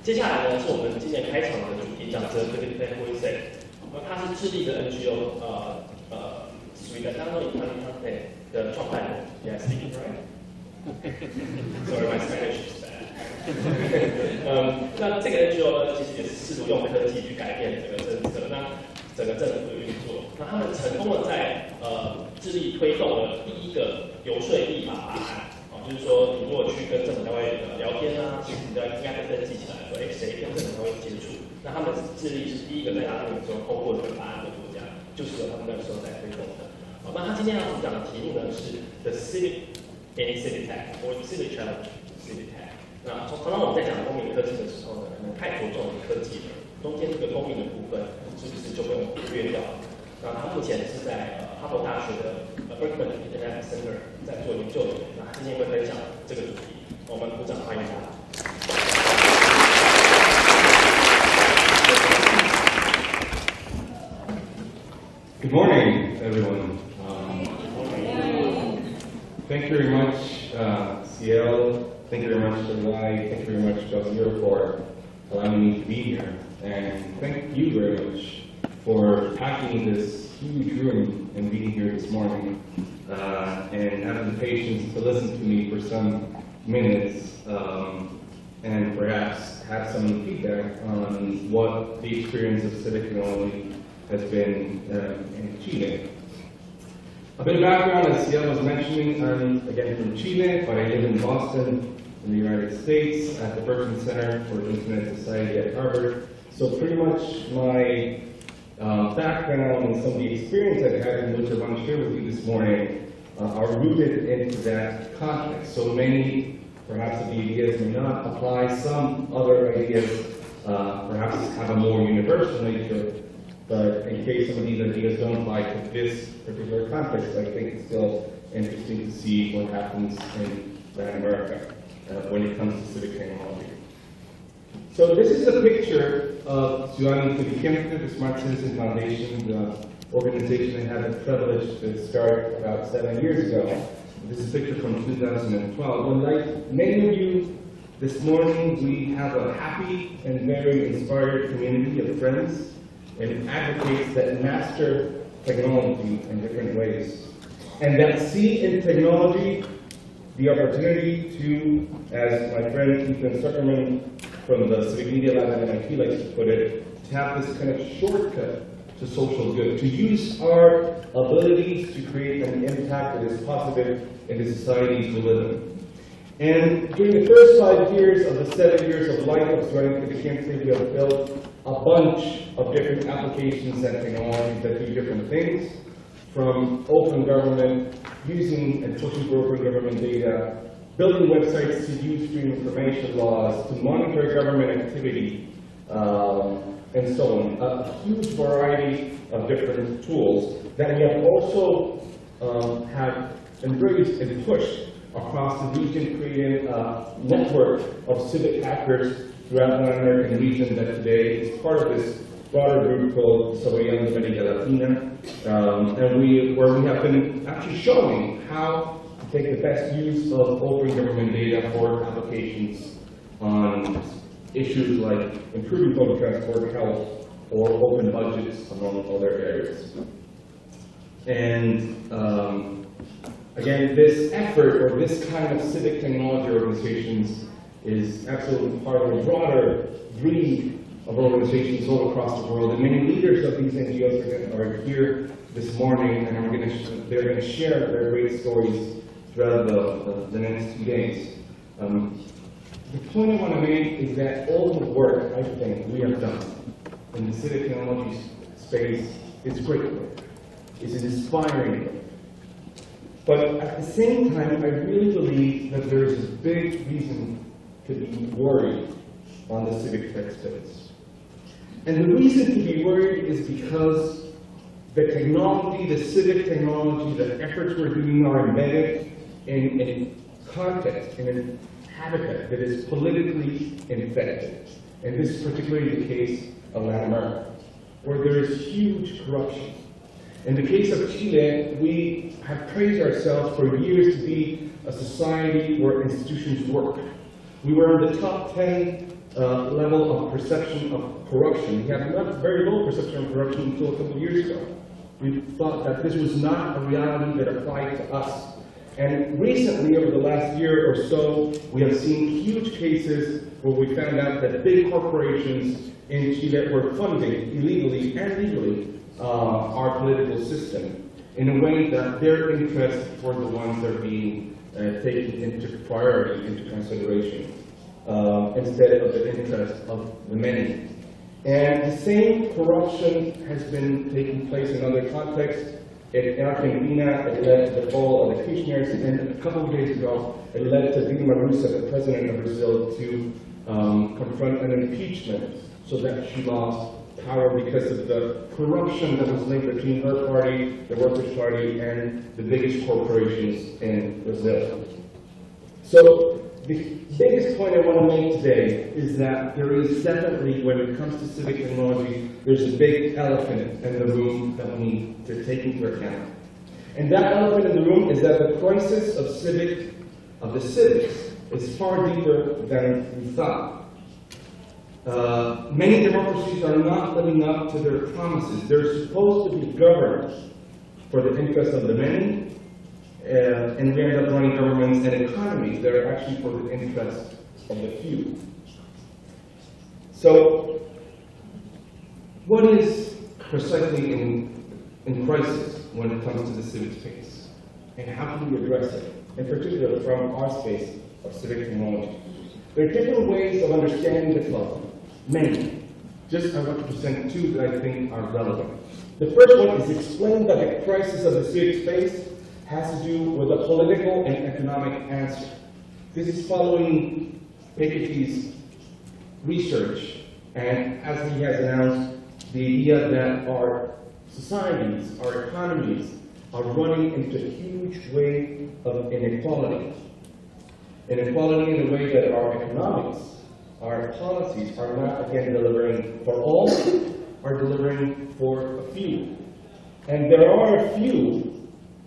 接下来呢是我们今年开场的主题讲者 Philip Voice， 他是智利的 NGO， 属于 Latino Economic 的创办人。Yeah, speaking right? Sorry, my Spanish is bad. 那这个 NGO 呢，其实也是试图用科技去改变这个政策，那整个政府的运作。那他们成功的在智利推动了第一个游说立法法案。就是说，你如果去跟政府单位聊天啊，其实你应该会登记起来，说，谁跟政府单位接触？那他们智利是第一个在拉丁美洲通过这个法案的国家，就是由他们那个时候在推动的。那他今天要讲的题目呢是 The Civic in Civic Tech， 或 Civic Challenge Civic Tech。那常常我们在讲公民科技的时候呢，可能太着重于科技了，中间这个公民的部分是不是就被我们忽略掉了？那他目前是在哈佛大学的Berkman Internet Center 在做研究的。那他今天会分享这个主题，我们鼓掌欢迎他。 Good morning, everyone. Thank you very much, CL. Thank you very much, Y. Thank you very much, Joseph, for allowing me to be here. And thank you very much for packing this huge room and being here this morning, and having the patience to listen to me for some minutes, and perhaps have some feedback on what the experience of civic technology has been in Chile. A bit of background, as Ciel was mentioning, I'm again from Chile, but I live in Boston, in the United States, at the Berkman Center for Internet Society at Harvard. So pretty much my background and some of the experience I've had, and which I want to share with you this morning, are rooted into that context. So many, perhaps, of the ideas may not apply. Some other ideas perhaps have a more universal nature. But in case some of these ideas don't apply to this particular context, I think it's still interesting to see what happens in Latin America when it comes to civic technology. So this is a picture of Ciudadano Inteligente, the Smart Citizen Foundation, the organization I had the privilege to start about 7 years ago. This is a picture from 2012. And like many of you, this morning we have a happy and very inspired community of friends and advocates that master technology in different ways, and that see in technology the opportunity to, as my friend Ethan Zuckerman from the Civic Media Lab at MIT likes to put it, to have this kind of shortcut to social good, to use our abilities to create an impact that is positive in the societies we live in. And during the first 5 years of the 7 years of life of Ciudadano Inteligente, we have built a bunch of different applications and technologies that do different things, from open government, using and pushing broker government data, building websites to use stream information laws, to monitor government activity, and so on. A huge variety of different tools that we have also have embraced and pushed across the region, creating a network of civic hackers throughout the Latin American region that today is part of this broader group called Desarrollando América Latina, where we have been actually showing how to take the best use of open government data for applications on issues like improving public transport, health, or open budgets, among other areas. And again, this effort, or this kind of civic technology organizations, is absolutely part of a broader breed of organizations all across the world. And many leaders of these NGOs are here this morning, and they're going to share their great stories throughout the next 2 days. The point I want to make is that all the work, I think, we have done in the civic technology space is great work. It's an inspiring work. But at the same time, I really believe that there is a big reason to be worried on the civic tech space. And the reason to be worried is because the technology, the civic technology, the efforts we're doing are embedded in a context, in a habitat that is politically infected. And this is particularly the case of Latin America, where there is huge corruption. In the case of Chile, we have praised ourselves for years to be a society where institutions work. We were in the top 10 level of perception of corruption. We had a very low perception of corruption until a couple of years ago. We thought that this was not a reality that applied to us. And recently, over the last year or so, we have seen huge cases where we found out that big corporations in Chile were funding, illegally and legally, our political system in a way that their interests were the ones that are being taken into priority, into consideration, instead of the interest of the many. And the same corruption has been taking place in other contexts. In Argentina, it led to the fall of the Kirchners, and a couple of days ago, it led to Dilma Rousseff, the president of Brazil, to confront an impeachment so that she lost power because of the corruption that was linked between her party, the Workers' Party, and the biggest corporations in Brazil. So the biggest point I want to make today is that there is definitely, when it comes to civic technology, there's a big elephant in the room that we need to take into account. And that elephant in the room is that the crisis of the civics is far deeper than we thought. Many democracies are not living up to their promises. They're supposed to be governed for the interest of the many, and we end up running governments and economies that are actually for the interest of the few. So, what is precisely in crisis when it comes to the civic space? And how can we address it? In particular, from our space of civic technology. There are different ways of understanding the problem. Many. Just I want to present two that I think are relevant. The first one is explain that the crisis of the civic space has to do with a political and economic answer. This is following Piketty's research, and as he has announced, the idea that our societies, our economies, are running into a huge wave of inequality. Inequality in the way that our economics, our policies are not, again, delivering for all, are delivering for a few. And there are a few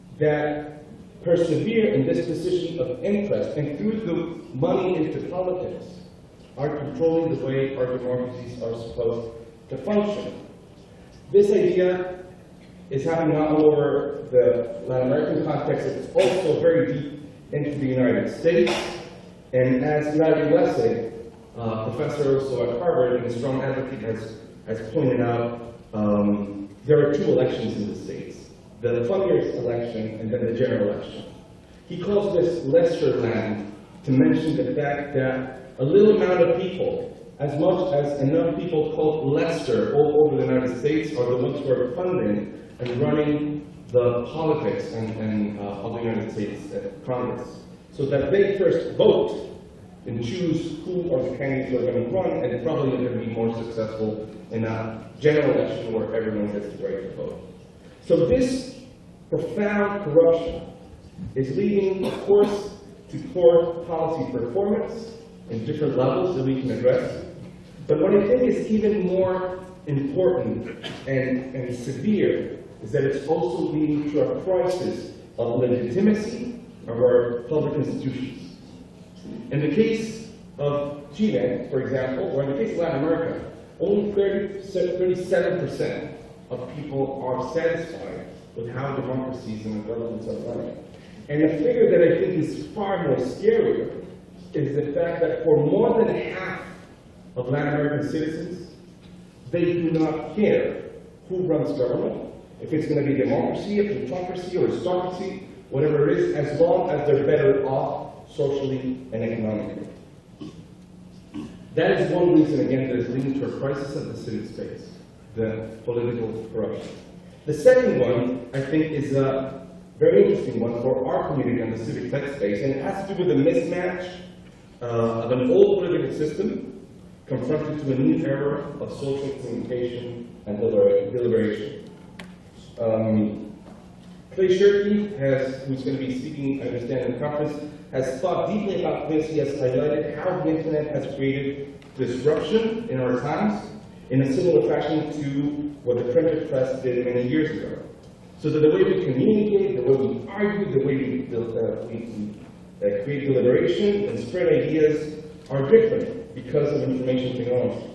that persevere in this position of interest, and through the money into politics, are controlling the way our democracies are supposed to function. This idea is happening all over the Latin American context. It's also very deep into the United States. And as Larry Lessig, professor also at Harvard and a strong advocate, has pointed out, there are two elections in the States. The funniest election and then the general election. He calls this Lesterland to mention the fact that a little amount of people, as much as enough people called Lester all over the United States, are the ones who are funding and running the politics of the United States Congress. So that they first vote and choose who are the candidates who are going to run, and probably are going to be more successful in a general election where everyone gets the right to vote. So this profound corruption is leading, of course, to poor policy performance in different levels that we can address. But what I think is even more important and severe is that it's also leading to a crisis of legitimacy of our public institutions. In the case of Chile, for example, or in the case of Latin America, only 37% of people are satisfied with how democracies and governments are running. And a figure that I think is far more scarier is the fact that for more than half of Latin American citizens, they do not care who runs government, if it's going to be democracy, a plutocracy, or aristocracy, whatever it is, as long as they're better off socially and economically. That is one reason, again, that is leading to a crisis of the civic space, the political corruption. The second one, I think, is a very interesting one for our community on the civic tech space, and it has to do with the mismatch of an old political system confronted to a new era of social communication and deliberation. Clay Shirky, who's going to be speaking, I understand, in the conference, has thought deeply about this. He has highlighted how the internet has created disruption in our times in a similar fashion to what the printed press did many years ago. So that the way we communicate, the way we argue, the way we create deliberation and spread ideas are different because of information technology.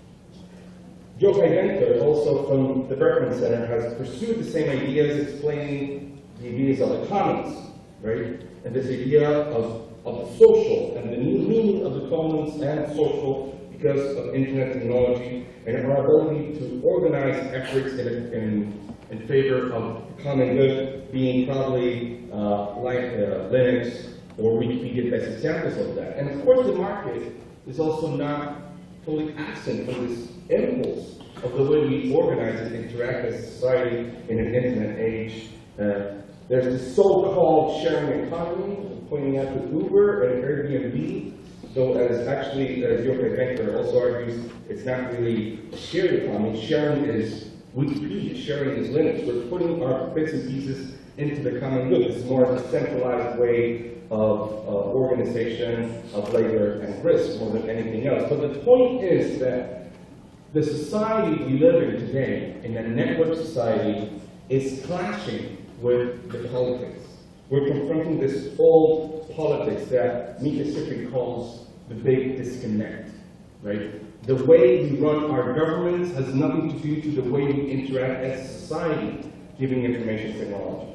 Yochai Benkler, also from the Berkman Center, has pursued the same ideas, explaining the ideas of the commons, right? And this idea of social, and the new meaning of the commons and social because of internet technology, and our ability to organize efforts in favor of common good, being probably like Linux or Wikipedia best examples of that. And of course the market is also not totally absent from this impulse of the way we organize and interact as a society in an internet age. There's this so-called sharing economy, pointing out to Uber and Airbnb, though as actually, as Yochai Benkler also argues, it's not really a shared economy. Sharing is Wikipedia, sharing is Linux. We're putting our bits and pieces into the common good. It's more of a centralized way of organization, of labor, and risk more than anything else. But the point is that the society we live in today, in a network society, is clashing with the politics. We're confronting this old politics that Mika Sifrin calls the big disconnect, right? The way we run our governments has nothing to do to the way we interact as a society, given information technology.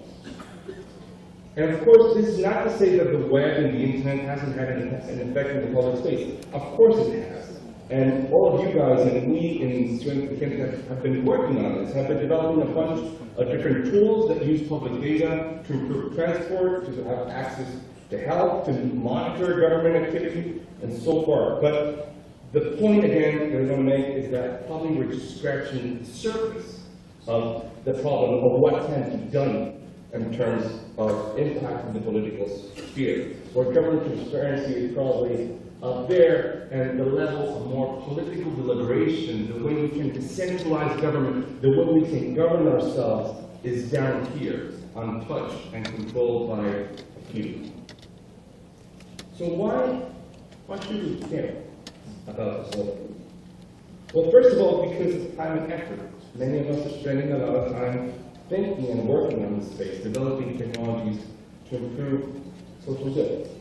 And of course, this is not to say that the web and the internet hasn't had an effect in the public space. Of course it has. And all of you guys and we in Student Internet have been working on this, have been developing a bunch of different tools that use public data to improve transport, to have access to health, to monitor government activity, and so forth. But the point, again, that I want to make is that probably we're just scratching the surface of the problem of what can be done in terms of impact in the political sphere. Where government transparency is probably up there, and the level of more political deliberation, the way we can decentralize government, the way we can govern ourselves is down here, untouched and controlled by a few. So why should we care about this whole thing? Well, first of all, because of time and effort. Many of us are spending a lot of time thinking and working on this space, developing technologies to improve social good.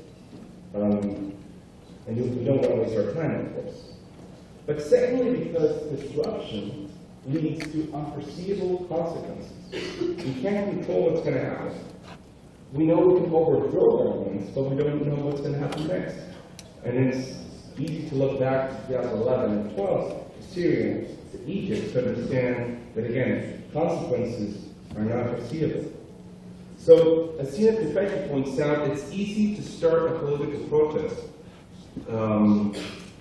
And we don't want to waste our time, of course. But secondly, because disruption leads to unforeseeable consequences. We can't control what's going to happen. We know we can overthrow governments, but we don't know what's going to happen next. And it's easy to look back to 2011 and 12, to Syria, to Egypt, to understand that, again, consequences are not foreseeable. So, as Sina Tufekci points out, it's easy to start a political protest. And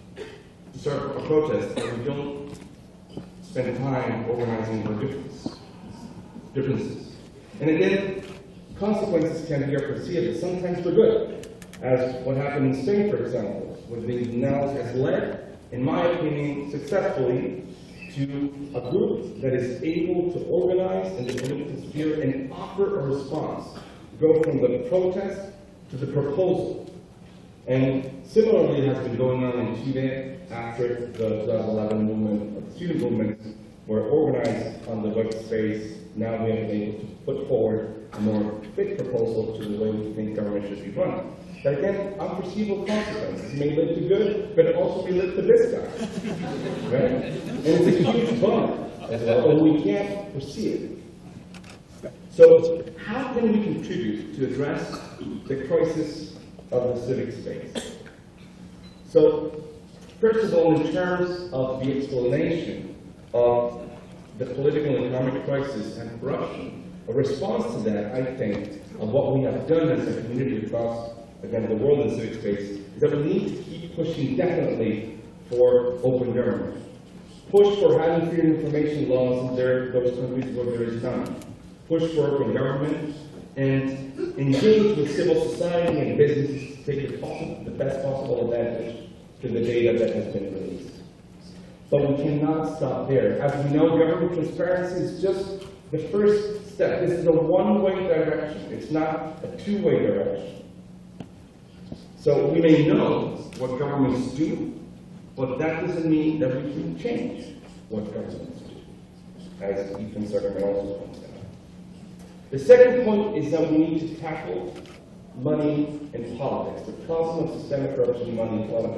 we don't spend time organizing our differences. And again, consequences can be unforeseeable, sometimes for good, as what happened in Spain, for example, where the NALS has led, in my opinion, successfully to a group that is able to organize in the political sphere and offer a response, go from the protest to the proposal. And similarly, it has been going on in Chile after the 2011 movement, or the student movements were organized on the web space. Now we have been able to put forward a more fit proposal to the way we think government should be run. But again, unforeseeable consequences may lead to good, but it also may lead to this guy. Right? And it's a huge bummer as well, and we can't foresee it. So how can we contribute to address the crisis of the civic space? So, first of all, in terms of the explanation of the political and economic crisis and corruption, a response to that, I think, of what we have done as a community across, again, the world in civic space, is that we need to keep pushing definitely for open government. Push for having freedom of information laws in those countries where there is none. Push for open government, and engage with civil society and businesses to take the best possible advantage to the data that has been released. But we cannot stop there. As we know, government transparency is just the first step. This is a one-way direction. It's not a two-way direction. So we may know what governments do, but that doesn't mean that we can change what governments do, as Ethan Zuckerman also points out. The second point is that we need to tackle money and politics, the problem of systemic corruption in money and politics.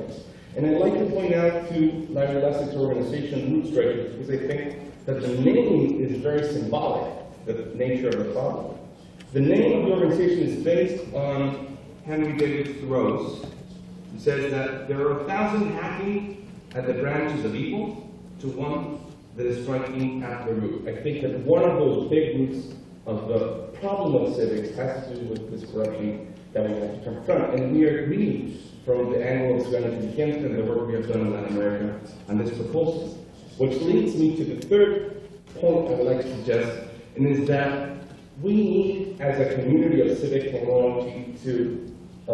And I'd like to point out to Larry Lessig's organization, Root Strikers, because I think that the name is very symbolic, the nature of the problem. The name of the organization is based on Henry David Thoreau's, who says that there are 1,000 hacking at the branches of evil to one that is striking at the root. I think that one of those big roots of the problem of civics has to do with this corruption that we have to confront. And we are agreed from the annual Serenity Camp and the work we have done in Latin America on this proposal. Which leads me to the third point I would like to suggest, and is that we need, as a community of civic technology, to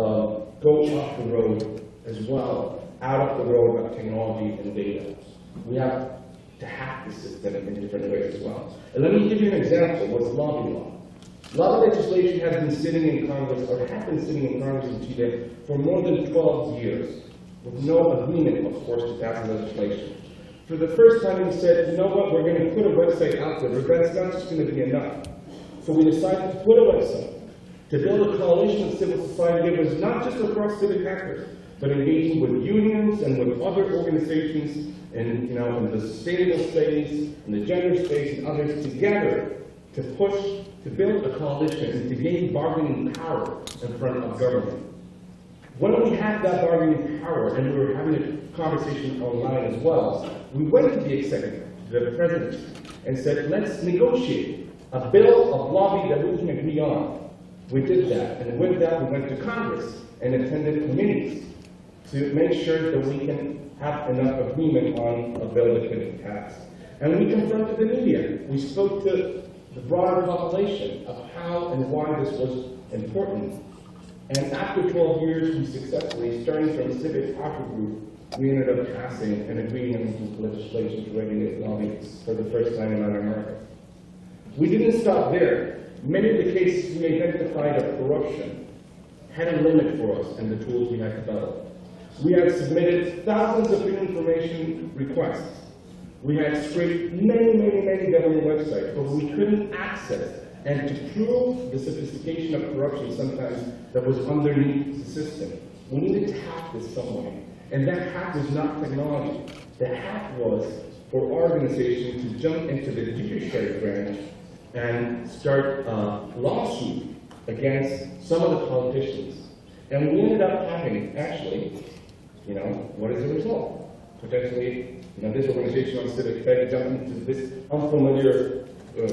go off the road as well, out of the road of technology and data. We have to hack the system in different ways as well. And let me give you an example with lobby law. Lobby legislation has been sitting in Congress, or has been sitting in Congress in Chile for more than 12 years, with no agreement, of course, to pass the legislation. For the first time, we said, you know what, we're going to put a website out there, but that's not just going to be enough. So we decided to put a website, to build a coalition of civil society that was not just across civic actors, but engaging with unions and with other organizations, and in the sustainable space, in the gender space, and others together to push, to build a coalition and to gain bargaining power in front of government. When we had that bargaining power, and we were having a conversation online as well, we went to the executive, the president, and said, let's negotiate a bill of lobby that we can agree on. We did that, and with that we went to Congress and attended committees to make sure that we can have enough agreement on a bill that could be passed. And we confronted the media. We spoke to the broader population of how and why this was important. And after 12 years, we successfully, starting from a civic hacker group, we ended up passing and agreeing on legislation to regulate lobbying for the first time in Latin America. We didn't stop there. Many of the cases we identified of corruption had a limit for us and the tools we had developed. We had submitted thousands of information requests. We had scraped many government websites, but we couldn't access. And to prove the sophistication of corruption sometimes that was underneath the system, we needed to hack this some way. And that hack was not technology. The hack was for our organization to jump into the judiciary branch and start a lawsuit against some of the politicians. And we ended up having, actually, what is the result? Potentially, this organization on civic tech jumped into this unfamiliar,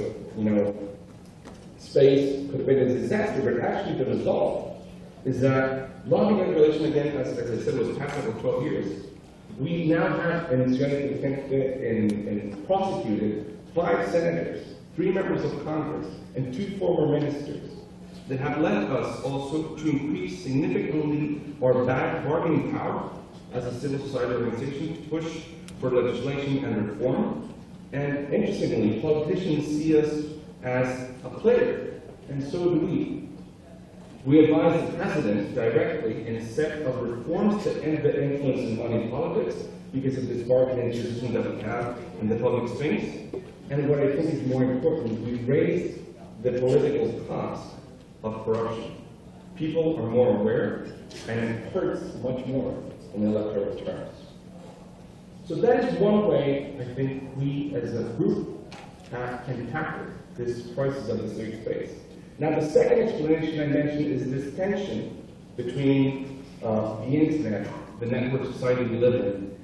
space, could have been a disaster, but actually the result is that lobbying regulation, again, as I said, was passed over 12 years. We now have, and it's going to be prosecuted 5 senators, 3 members of Congress, and 2 former ministers that have led us also to increase significantly our bargaining power as a civil society organization to push for legislation and reform. And interestingly, politicians see us as a player, and so do we. We advise the president directly in a set of reforms to end the influence in money politics because of this bargaining system that we have in the public space. And what I think is more important, we raise the political cost of corruption. People are more aware, and it hurts much more in electoral terms. So that is one way I think we as a group can tackle this crisis of the civic space. Now the second explanation I mentioned is this tension between the internet, the network society we live in,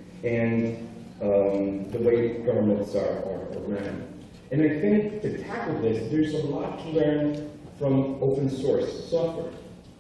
and the way governments are ran. And I think to tackle this, there's a lot to learn from open source software.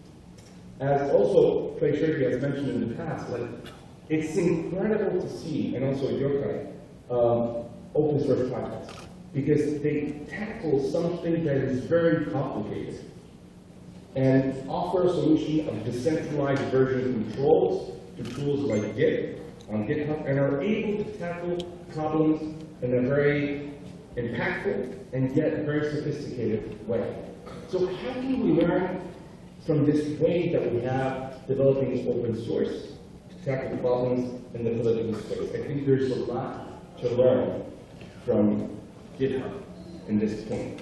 As also Clay Shirky has mentioned in the past, it's incredible to see, and also Yokai, open source projects, because they tackle something that is very complicated and offer a solution of decentralized version controls to tools like Git on GitHub, and are able to tackle problems in a very impactful and yet very sophisticated way. So how can we learn from this way that we have developing open source to tackle problems in the political space? I think there's a lot to learn from GitHub in this point.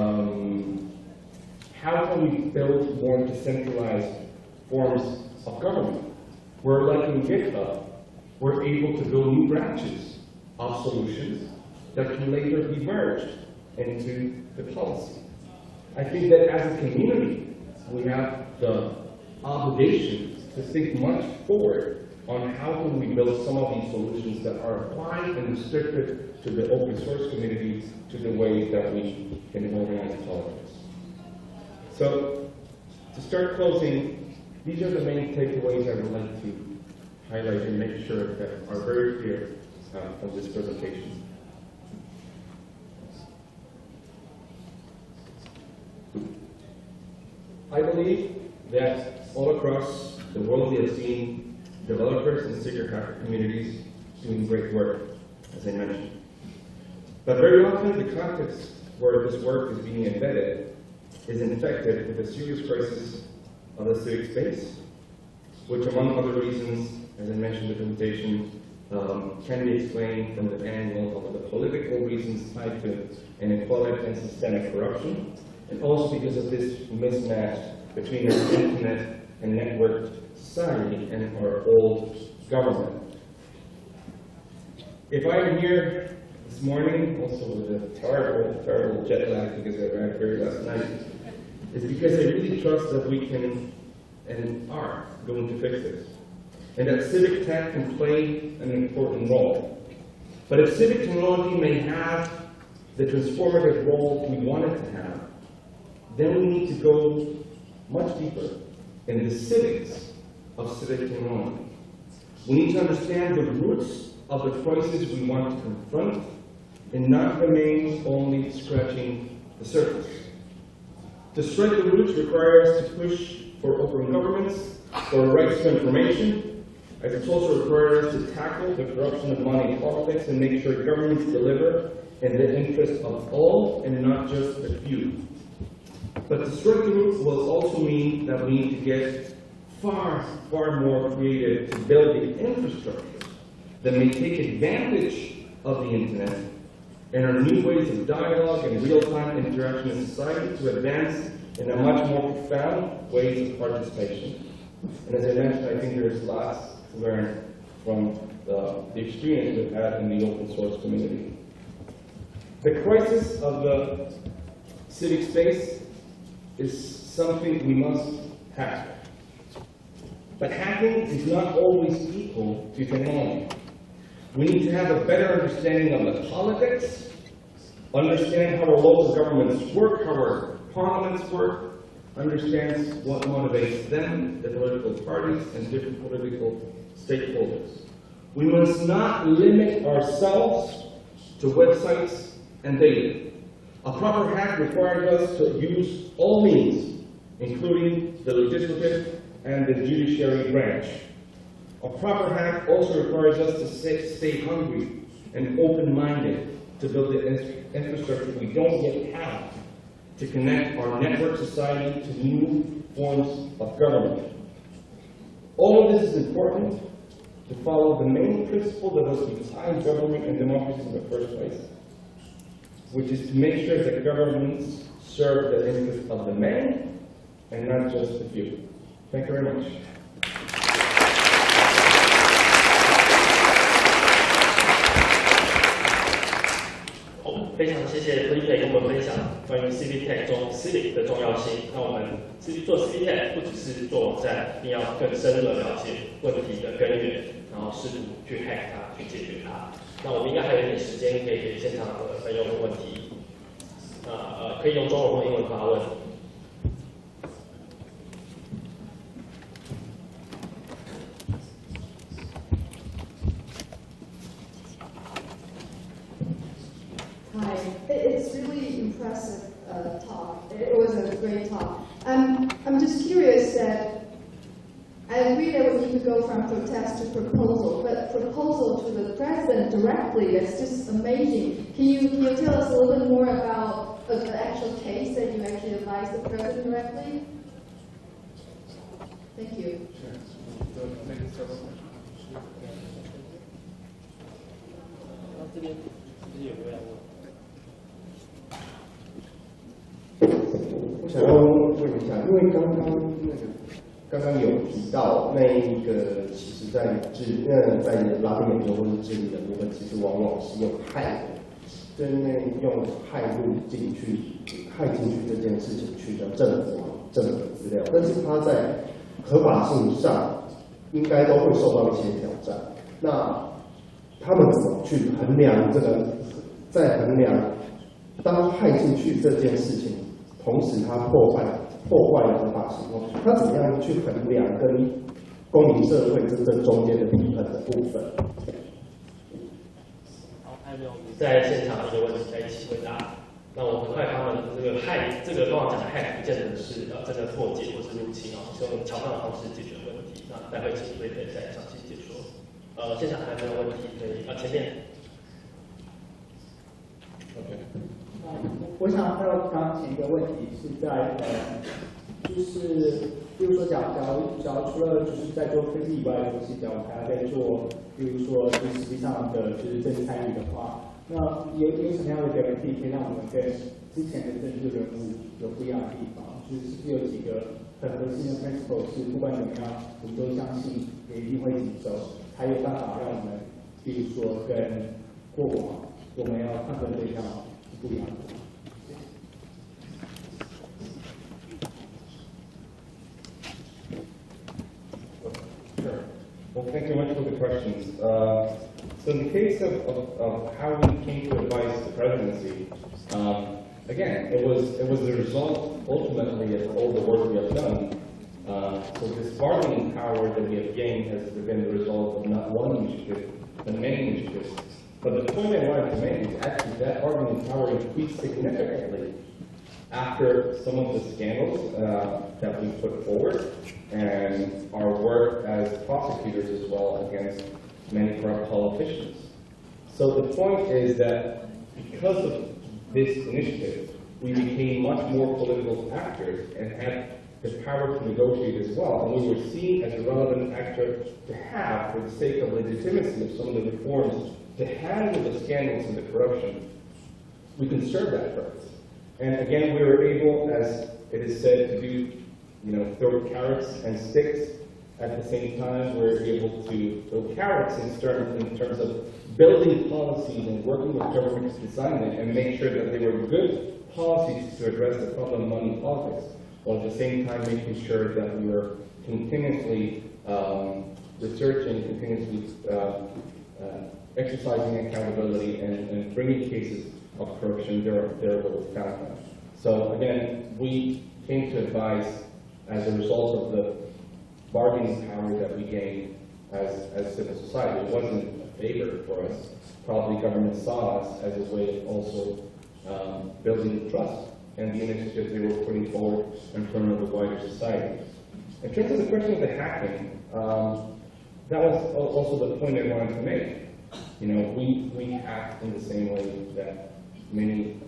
How can we build more decentralized forms of government? Where, like in GitHub, we're able to build new branches of solutions that can later be merged into the policy. I think that as a community, we have the obligation to think much forward on how can we build some of these solutions that are applied and restricted to the open source community to the way that we can organize politics. So, to start closing, these are the main takeaways I would like to highlight and make sure that are very clear from this presentation. I believe that all across the world we have seen developers and secret hacker communities doing great work, as I mentioned. But very often the context where this work is being embedded is infected with a serious crisis of the civic space, which among other reasons, as I mentioned in the presentation, can be explained from the angle of the political reasons tied to inequality and systemic corruption, and also because of this mismatch between our internet and networked society and our old government. If I am here this morning, also with a terrible jet lag because I arrived very last night, it's because I really trust that we can and are going to fix this, and that civic tech can play an important role. But if civic technology may have the transformative role we want it to have, then we need to go much deeper in the civics of civic technology. We need to understand the roots of the crisis we want to confront and not remain only scratching the surface. To strike the roots requires to push for open governments, for rights to information, as it also requires to tackle the corruption of money in politics and make sure governments deliver in the interest of all and not just a few. But to strike the roots will also mean that we need to get far more creative to build the infrastructure that may take advantage of the internet and our new ways of dialogue and real-time interaction in society to advance in a much more profound ways of participation. And as I mentioned, I think there's lots to learn from the experience we've had in the open source community. The crisis of the civic space is something we must tackle. But hacking is not always equal to technology. We need to have a better understanding of the politics, understand how our local governments work, how our parliaments work, understand what motivates them, the political parties, and different political stakeholders. We must not limit ourselves to websites and data. A proper hack requires us to use all means, including the legislative and the judiciary branch. A proper hack also requires us to stay hungry and open-minded to build the infrastructure we don't yet have to connect our network society to new forms of government. All of this is important to follow the main principle that was behind government and democracy in the first place, which is to make sure that governments serve the interests of the many and not just the few. Thank you very much. 非常谢谢 Felipe 跟我们分享关于 Civic Tech 中 Civic 的重要性。那我们做 Civic Tech 不只是做网站，一定要更深入的了解问题的根源，然后试图去 hack 它，去解决它。那我们应该还有一点时间可以给现场的朋友问问题。可以用中文或英文发问。 Hi, it's really impressive talk. It was a great talk. I'm just curious that I agree that we need to go from protest to proposal, but proposal to the president directly, that's just amazing. Can you tell us a little bit more about the actual case that you actually advised the president directly? Thank you. Sure. 我想要问一下，因为刚刚那个刚刚有提到那一个，其实在拉丁美洲或者智利的部分，其实往往是用害路进去这件事情去的政府资料，但是它在合法性上应该都会受到一些挑战。那他们怎么去衡量这个？在衡量当害进去这件事情，同时它破坏了合法性后，它怎么样去衡量跟公民社会真正中间的平衡的部分？ 好，还有没有在现场这个问题在一起回答？那我很快他们这个害，这个刚刚讲的害，不见得是真的破解或是入侵啊，是用巧妙的方式解决问题。那待会请会可以再详细解说。现场还有没有问题可以？前面。 我想到刚刚前一个问题是在就是比如说假如除了就是在做科技以外的东西，假如还要在做，比如说就实际上的就是政治参与的话，那有什么样的 guarantee 可以让我们跟之前的政治人物有不一样的地方？就是有几个很核心的 principle 是不管怎么样，我们都相信也一定会谨守，才有办法让我们，比如说跟过往我们要抗争对象是不一样的。 Sure. Well, thank you much for the questions. So in the case of how we came to advise the presidency, again, it was the result ultimately of all the work we have done. So this bargaining power that we have gained has been the result of not one initiative, but many initiatives. But the point I wanted to make is actually that bargaining power increased significantly after some of the scandals that we put forward and our work as prosecutors as well against many corrupt politicians. So the point is that because of this initiative, we became much more political actors and had the power to negotiate as well. And we were seen as a relevant actor to have for the sake of legitimacy of some of the reforms to handle the scandals and the corruption. We can serve that purpose. And again, we were able, as it is said, to do, throw carrots and sticks. At the same time, we're able to throw carrots in terms of building policies and working with government to design them and make sure that they were good policies to address the problem of money politics, while at the same time making sure that we were continuously researching, continuously exercising accountability and bringing cases of corruption there where we found them. So again, we came to advise as a result of the bargaining power that we gained as civil society. It wasn't a favor for us. Probably government saw us as a way of also building trust and the initiatives they were putting forward in front of the wider society. In terms of the question of the hacking, that was also the point I wanted to make. We hack in the same way that many,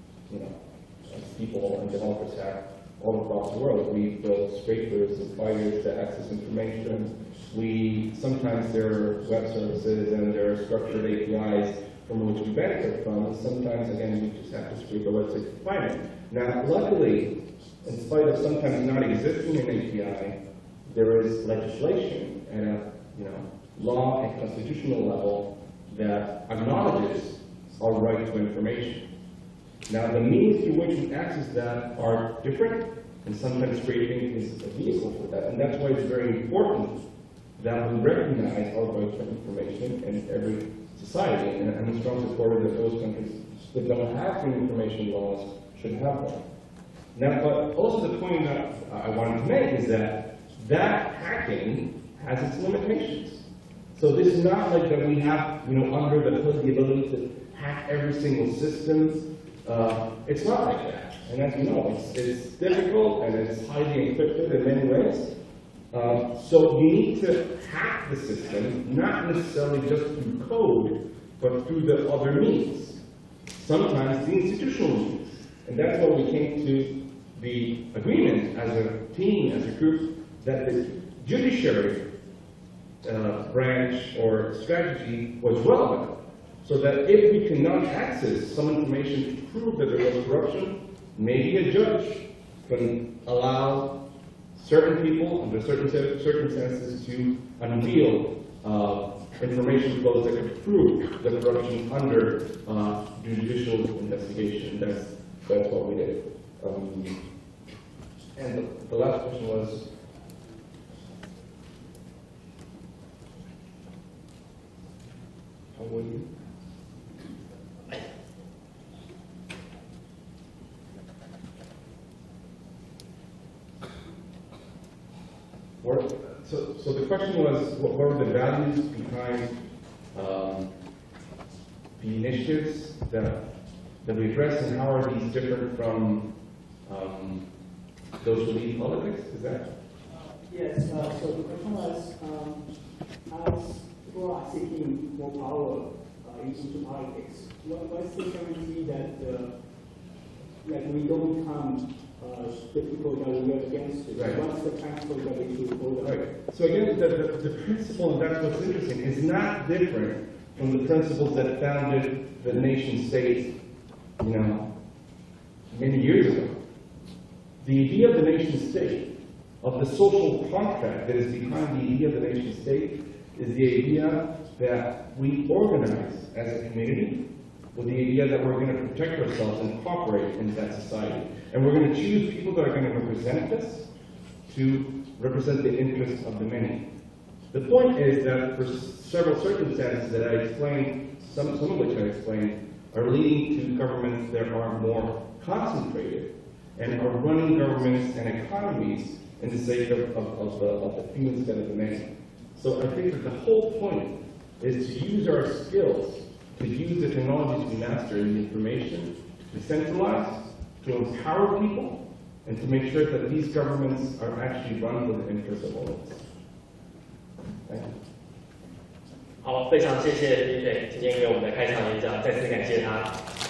people and developers hack all across the world. We build scrapers and fighters to access information. Sometimes there are web services and there are structured APIs from which we benefit from, and sometimes, again, we just have to scrape a website to find it. Now, luckily, in spite of sometimes not existing an API, there is legislation at a law and constitutional level that acknowledges our right to information. Now, the means through which we access that are different, and sometimes scraping is a vehicle for that. And that's why it's very important that we recognize our right to information in every society. And I'm a strong supporter that those countries that don't have free information laws should have one. Now, but also the point that I wanted to make is that hacking has its limitations. So this is not like that we have, under the hood the ability to hack every single system. It's not like that. And as you know, it's difficult and it's highly encrypted in many ways. So you need to hack the system, not necessarily just through code, but through the other means. Sometimes the institutional means. And that's why we came to the agreement as a team, as a group, that the judiciary branch or strategy was relevant. So that if we cannot access some information to prove that there was corruption, maybe a judge can allow certain people under certain circumstances to unveil information flows that could prove the corruption under judicial investigation. That's what we did. And the last question was, how will you? So the question was, what were the values behind the initiatives that we address, and how are these different from those who lead politics? Is that? Yes. So the question was, as people are seeking more power into politics, what's the guarantee that like we don't become the people that we are against it? Right. What's the principle that we should hold up? Right. So again, the principle, and that's what's interesting, is not different from the principles that founded the nation state, many years ago. The idea of the nation state, of the social contract that is behind the idea of the nation state, is the idea that we organize as a community with the idea that we're going to protect ourselves and cooperate in that society. And we're going to choose people that are going to represent us, to represent the interests of the many. The point is that for several circumstances that I explained, some of which I explained, are leading to governments that are more concentrated and are running governments and economies in the sake of the few instead of the many. So I think that the whole point is to use our skills, to use the technologies we master in the information, to centralize, to empower people, and to make sure that these governments are actually run for the interests of all of us. Thank you. 好，非常谢谢李斐今天给我们的开场演讲，再次感谢他。